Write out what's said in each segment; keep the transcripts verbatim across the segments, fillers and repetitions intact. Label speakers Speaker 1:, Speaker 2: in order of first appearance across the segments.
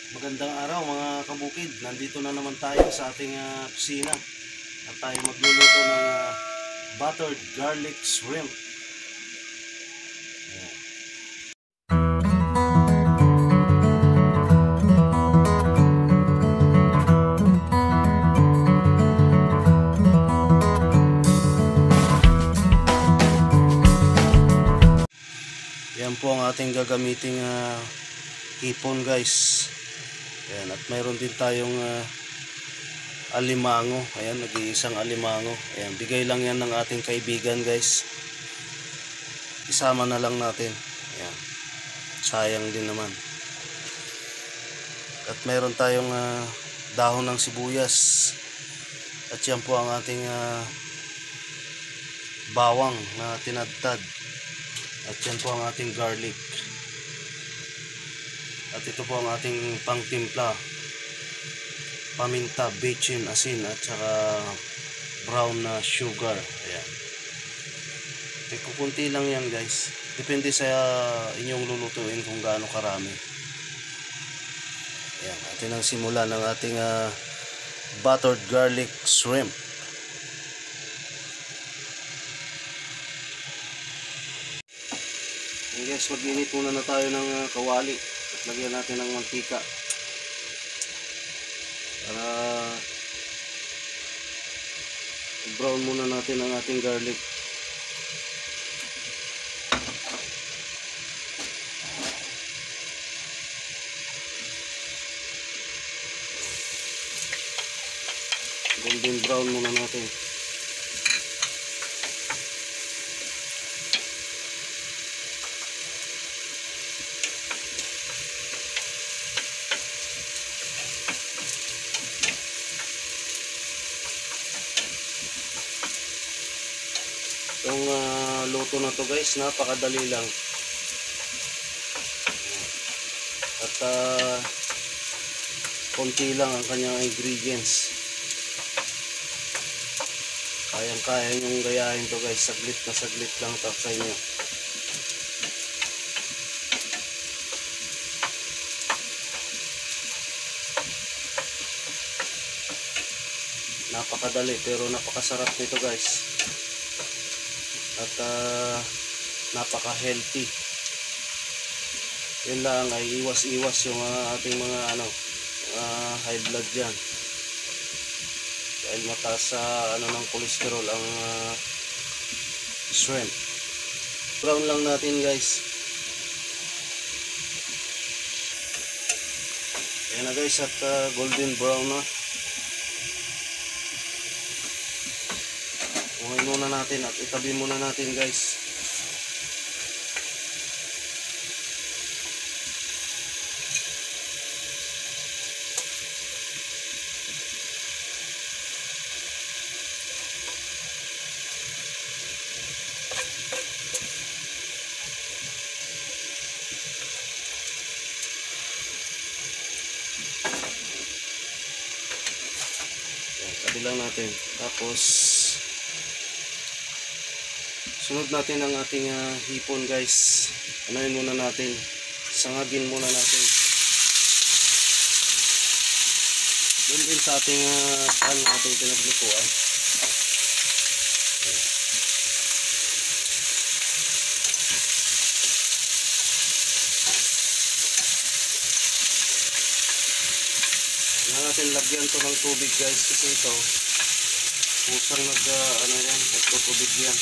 Speaker 1: Magandang araw mga kabukid. Nandito na naman tayo sa ating uh, kusina at tayo magluluto ng uh, buttered garlic shrimp. Ayan. Yan po ang ating gagamiting uh, hipon, guys. Ayan, at mayroon din tayong uh, alimango. Ayan, nag-iisang alimango. Ayan, bigay lang yan ng ating kaibigan, guys. Isama na lang natin. Ayan, sayang din naman. At mayroon tayong uh, dahon ng sibuyas. At yan po ang ating uh, bawang na tinadtad. At yan po ang ating garlic. At ito po ang ating pangtimpla, paminta, bechin, asin, at saka brown na sugar. Ayan. E, kukunti lang yan, guys. Depende sa inyong lulutuin kung gaano karami. Ayan. Atin ang simula ng ating uh, buttered garlic shrimp. Ayan, guys, mag-init muna na tayo ng uh, kawali. At lagyan natin ng mantika para brown muna natin ang ating garlic. Golden brown muna natin. Itong uh, luto na to, guys, napakadali lang. At uh, konti lang ang kanyang ingredients. Kayang-kaya nyong gayahin to, guys. Saglit na saglit lang to sa inyo. Napakadali pero napakasarap nito, guys. At uh, napaka-healthy. Yun lang, ay iwas-iwas yung uh, ating mga ano, uh, high blood dyan. Dahil mataas sa uh, ano ng cholesterol ang uh, shrimp. Brown lang natin, guys. Ayan na, guys, at uh, golden brown na. Buhay muna natin at itabi muna natin, guys. Ayan, tabi lang natin. Tapos sunod natin ang ating uh, hipon, guys. Anayin muna natin. Sangagin muna natin. Doon din sa ating uh, pan, ating pinaglutuan. Kailangan natin lagyan to ng tubig, guys, kasi ito pusang nag uh, ano yan, nagtutubig yan.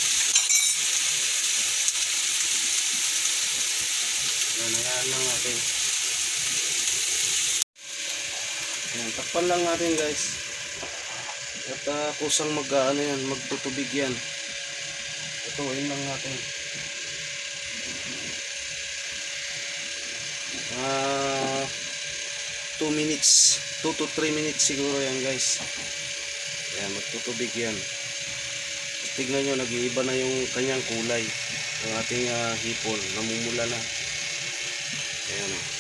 Speaker 1: Ayan lang natin. Ayan, takpan lang natin, guys. At uh, kusang mag uh, ano yan, magtutubig yan. Ituin lang natin. Uh, two minutes, two to three minutes siguro yan, guys. Ayan, magtutubig yan. Tignan nyo, nag-iiba na yung kanyang kulay ng ating uh, hipon. Namumula na. Ayan o.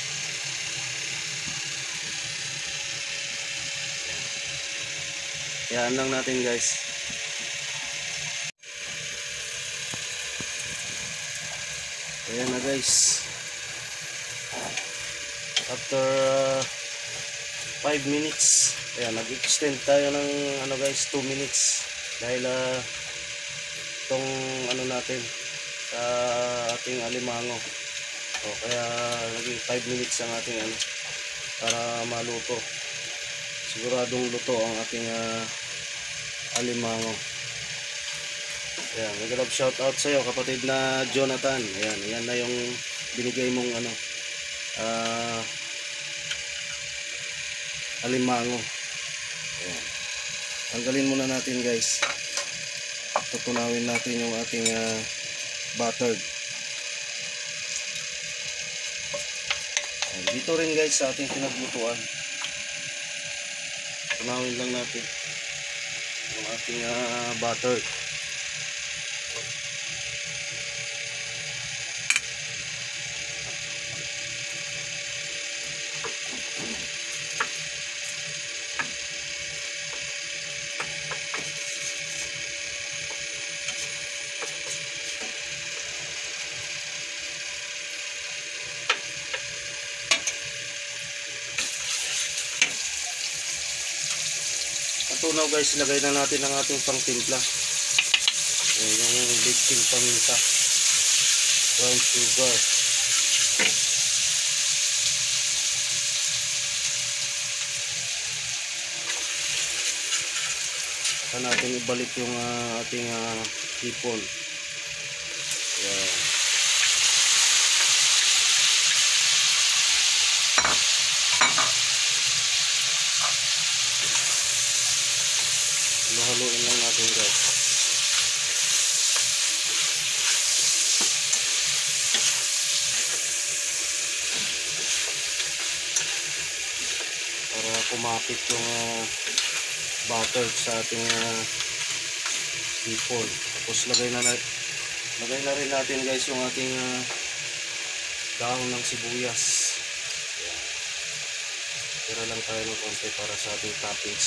Speaker 1: Ayan lang natin, guys. Ayan na, guys. after five minutes. Ayan, nag-extend tayo ng ano guys, two minutes dahil uh, itong ano natin sa ating alimango. O kaya naging five minutes ang ating ano para maluto. Siguradong luto ang ating uh, alimango. Ayan, nag-love shout out sa iyo kapatid na Jonathan. Ayan, ayan na yung binigay mong ano uh, alimango. Ayan. Tanggalin muna natin guys. Tutunawin natin yung ating uh, buttered. Ayan. Dito rin guys sa ating pinaglutuan. Tunawin lang natin yung ating uh, buttered. Tunaw guys, ilagay na natin ang ating pangtimpla. Ayan, yung baking paminta, brown sugar, saka natin ibalik yung uh, ating uh, hipon. Ayan. Haluin lang natin guys. Para kumapit yung uh, butter sa ating uh, hipon. Tapos lagay na, na lagay na rin natin guys yung ating uh, dahon ng sibuyas. Ayan. Tira lang tayo ng konti para sa ating toppings.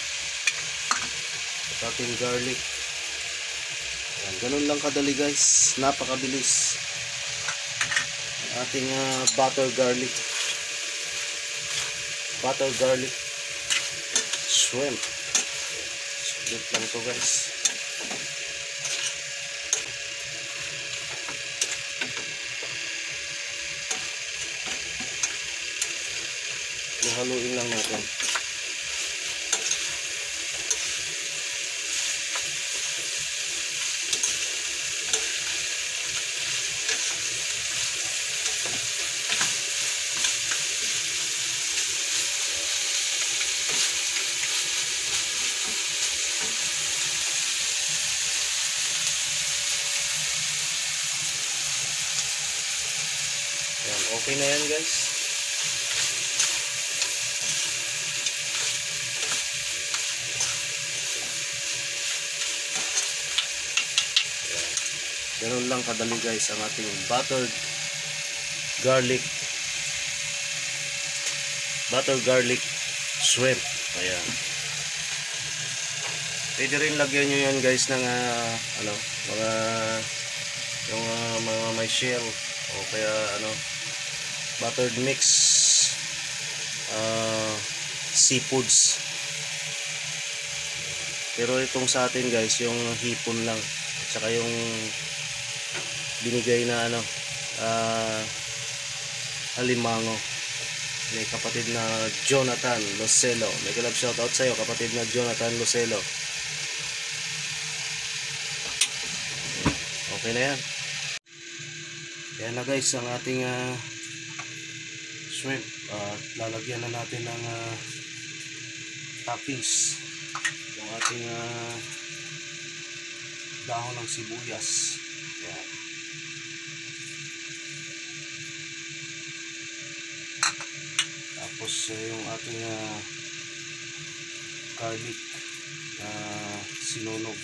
Speaker 1: At ating garlic. Ayan, ganun lang kadali guys, napakabilis. Ating uh, butter garlic butter garlic shrimp. Sulit lang to guys. Haluin lang natin. Ayan, okay na yan guys. Ayan. Ganun lang kadali guys ang ating buttered garlic butter garlic shrimp. Ayan. Pwede rin lagyan nyo yan guys ng uh, ano, mga yung uh, mga may shell o kaya ano, buttered mix uh, seafoods. Pero itong sa atin guys, yung hipon lang at saka yung binigay na ano uh, alimango. May kapatid na Jonathan Lucelo. May kalab shoutout sa iyo kapatid na Jonathan Lucelo. Okay na yan. Yan na guys ang ating uh, shrimp. Uh, lalagyan na natin ng uh, toppings. Yung ating uh, dahon ng sibuyas. Yan. Tapos uh, yung ating uh, garlic na uh, sinunog.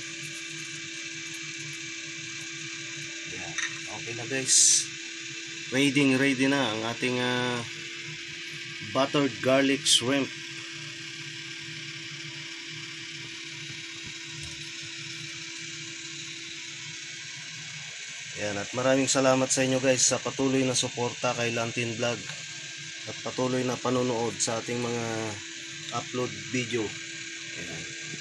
Speaker 1: Yan. Okay na guys. Ready ready na ang ating uh, buttered garlic shrimp. Yan, at maraming salamat sa inyo guys sa patuloy na suporta kay Lantin Vlog. at patuloy na panonood sa ating mga upload video. Ayan.